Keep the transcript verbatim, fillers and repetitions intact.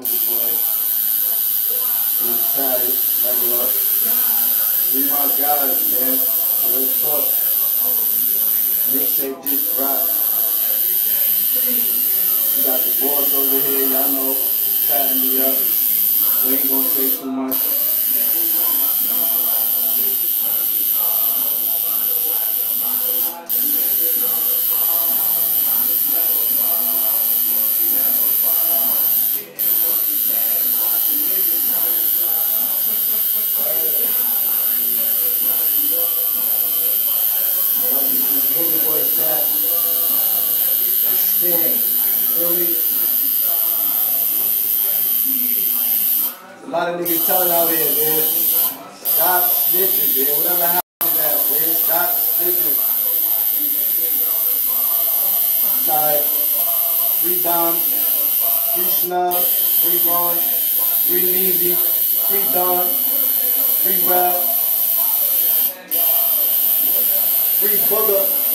Mugga boy. With Titus, regular. We my guys, man. Real talk. Mixtape just dropped. You got the boss over here, y'all know, patting me up. We ain't gonna say too much. Mugga boy cat. Stand. Feel me? A lot of niggas telling out here, man. Stop snitching, man. Whatever happened to that, man. Stop snitching. Alright. Free Dom. Free Snub. Free Ron. Free Measy. Free Don. Free Rap. Free Bugger.